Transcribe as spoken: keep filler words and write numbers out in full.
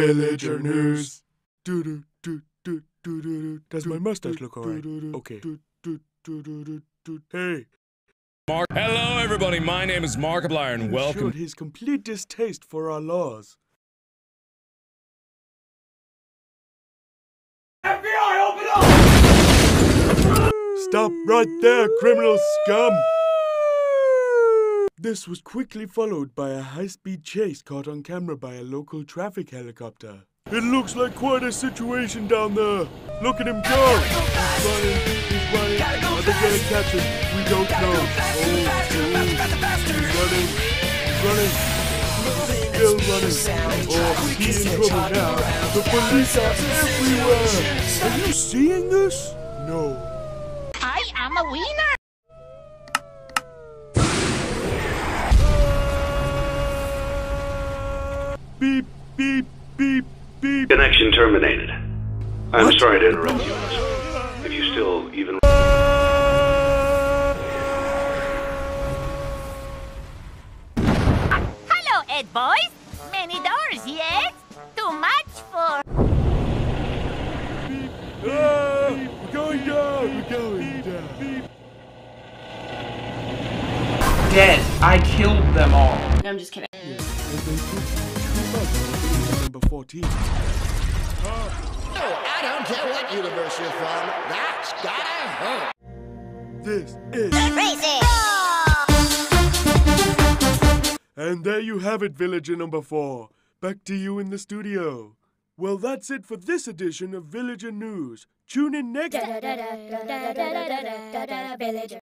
Villager news. Do do do do do do. Does my mustache look alright? Okay. Hey. Mark. Hello, everybody. My name is Markiplier, and welcome. Showed his complete distaste for our laws. F B I, open up! Stop right there, criminal scum! This was quickly followed by a high-speed chase caught on camera by a local traffic helicopter. It looks like quite a situation down there. Look at him go! He's running, he's running. Are they gonna catch him? We don't know. Oh, oh. He's running, he's running. Still running. Oh, he's in trouble now. The police are everywhere. Are you seeing this? No. I am a wiener. Beep, beep, beep, beep. Connection terminated. I'm What? sorry to interrupt you. If you still even... Hello, Ed boys. Many doors yet? Too much for... Ah, we're going down. We're going down. Beep. Dead. I killed them all. No, I'm just kidding. Number fourteen. Oh, I don't care what universe you're from. That's gotta hurt. This is... Racing! And there you have it, Villager number four. Back to you in the studio. Well, that's it for this edition of Villager News. Tune in next... Villager.